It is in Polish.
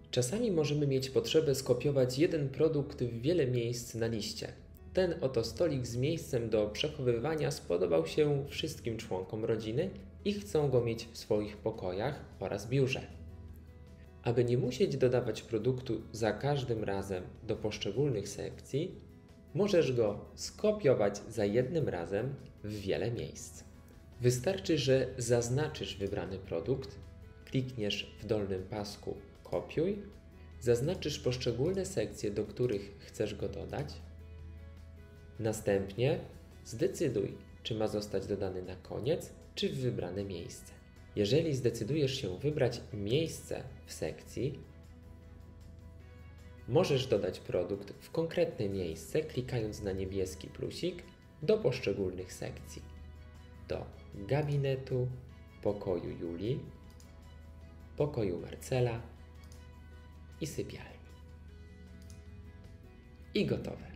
Czasami możemy mieć potrzebę skopiować jeden produkt w wiele miejsc na liście. Ten oto stolik z miejscem do przechowywania spodobał się wszystkim członkom rodziny i chcą go mieć w swoich pokojach oraz biurze. Aby nie musieć dodawać produktu za każdym razem do poszczególnych sekcji, możesz go skopiować za jednym razem w wiele miejsc. Wystarczy, że zaznaczysz wybrany produkt, klikniesz w dolnym pasku Kopiuj, zaznaczysz poszczególne sekcje, do których chcesz go dodać. Następnie zdecyduj, czy ma zostać dodany na koniec, czy w wybrane miejsce. Jeżeli zdecydujesz się wybrać miejsce w sekcji, możesz dodać produkt w konkretne miejsce, klikając na niebieski plusik do poszczególnych sekcji. Do gabinetu, pokoju Julii, pokoju Marcela i sypialni. I gotowe.